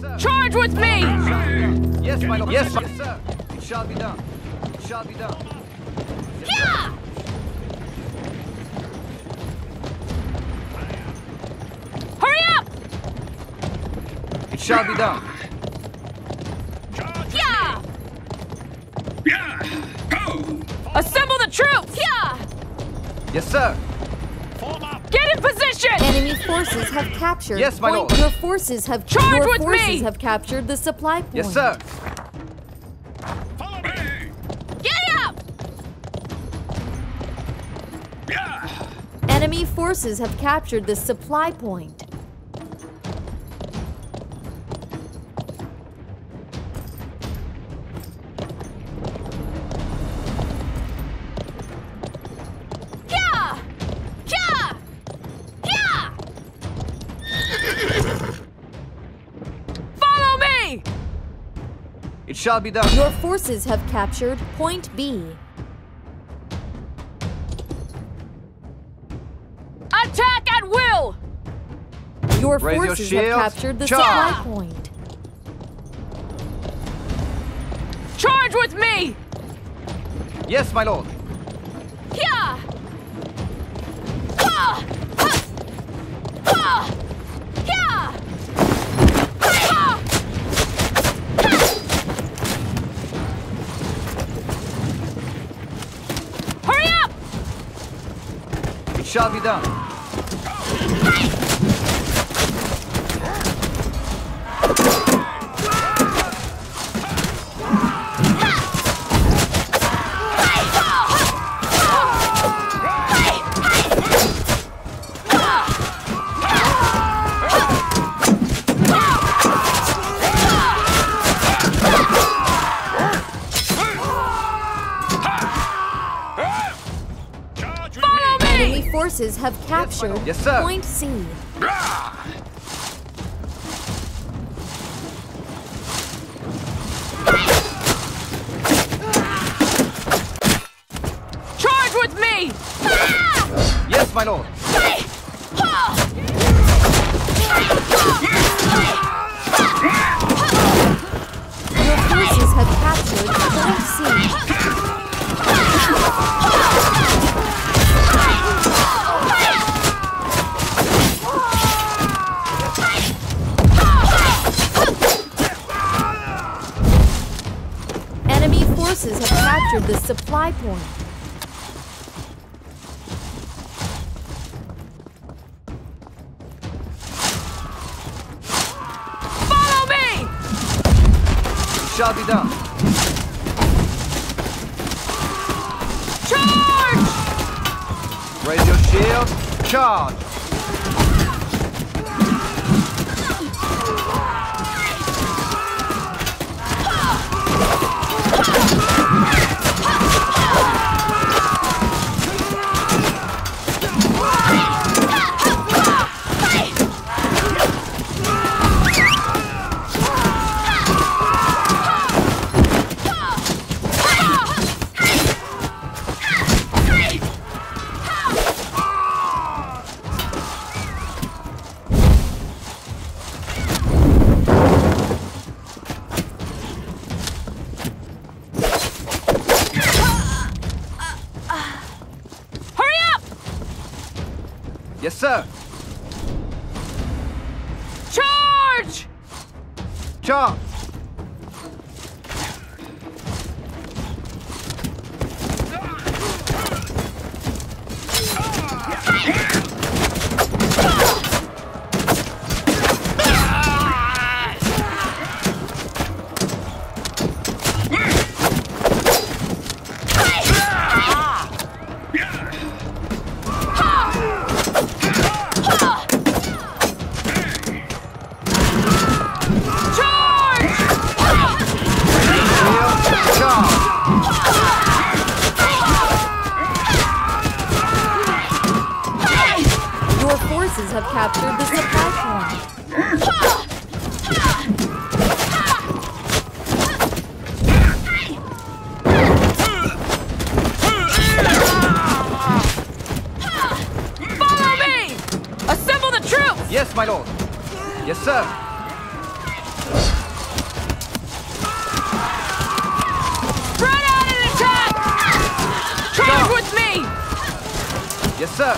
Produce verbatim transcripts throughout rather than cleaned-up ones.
sir. Charge with me! Yes, my lord. Yes, yes, sir. It shall be done. It shall be done. Yeah! Hurry up! It shall be done. Yeah! Yeah! Go! Assemble the troops! Yeah! Yes, sir. Get in position! Enemy forces have captured. Yes, my point. lord. Your forces have Charge your with forces me! have captured the supply point. Yes, sir. Follow me! Get up! Yeah! Enemy forces have captured the supply point. Yeah! Yeah! Yeah! Follow me! It shall be done. Your forces have captured point B. Attack at will! Your Raise your forces have shields. captured the Charge! supply point. Charge with me! Yes, my lord. Yeah! Ha! Ha! Ha! Yeah! Ha! Hurry up! It shall be done. Charge with Follow me! me! Enemy forces have captured Yes, sir. point C. Charge with me! Yes, my lord. Your forces have captured point C. Enemy forces have captured the supply point. Follow me! It shall be done. Charge! Raise your shield. Charge. Hurry up! Yes, sir. Charge! Charge. Charge! Shield. Charge. Your forces have captured the supply point. Follow me! Assemble the troops! Yes, my lord. Yes, sir. Spread out and attack! Charge with me! Yes, sir.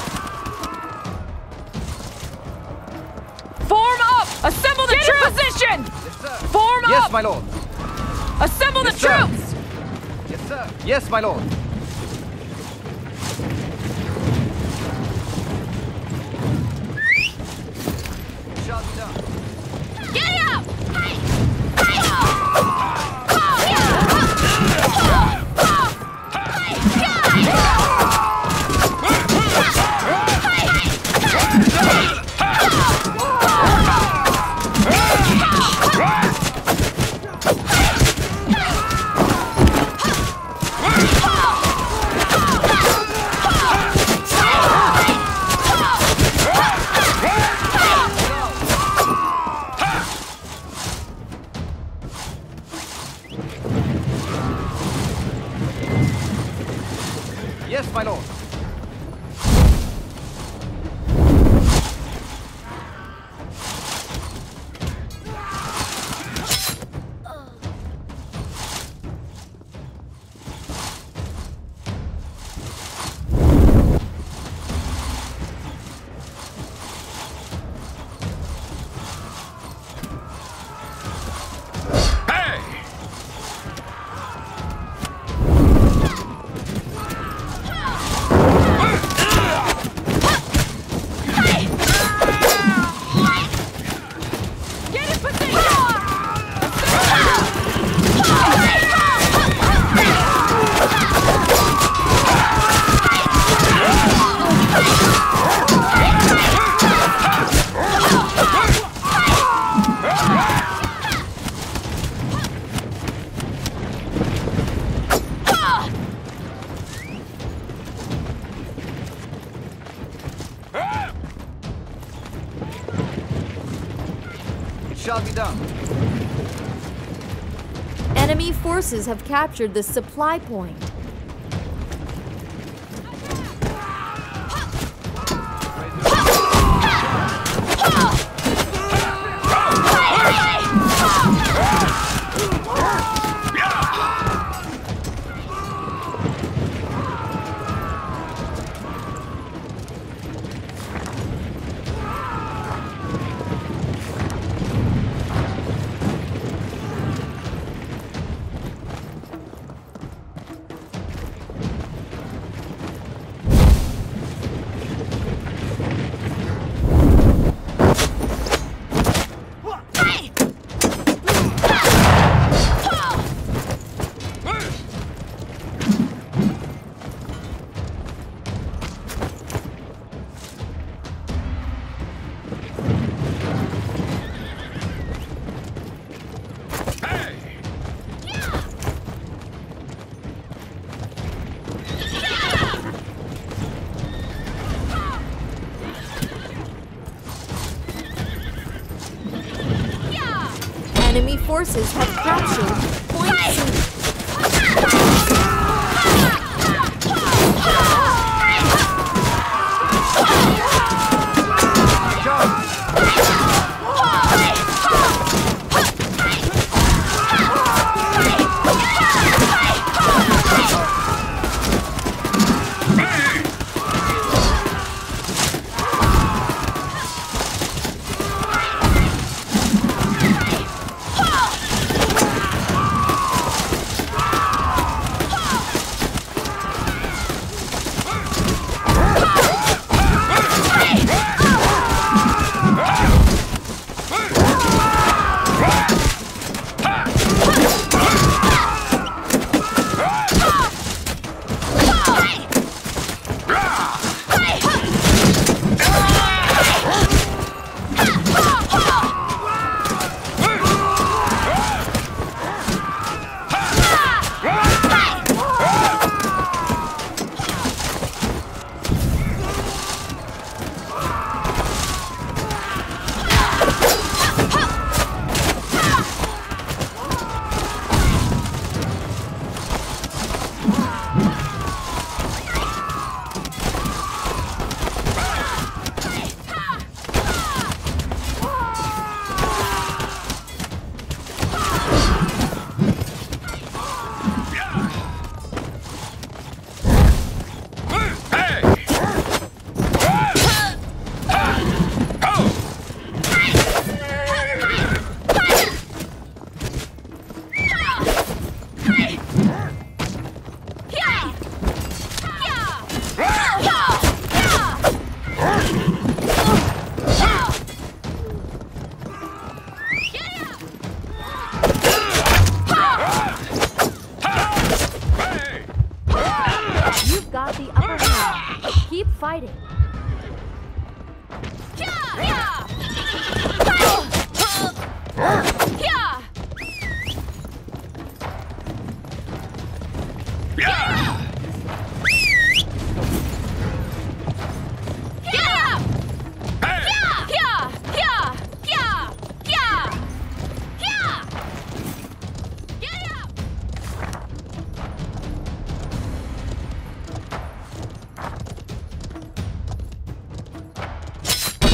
Form up! Assemble the troops! In position! Yes, sir. Form Yes, up! my lord. Assemble Yes, the sir. troops! Yes, sir. Yes, my lord. It shall be done. Get up! Yes, my lord. Get in position! It shall be done. Enemy forces have captured the supply point. Enemy forces have captured Point C.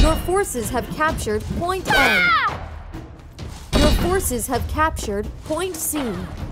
Your forces have captured Point A. Your forces have captured Point C.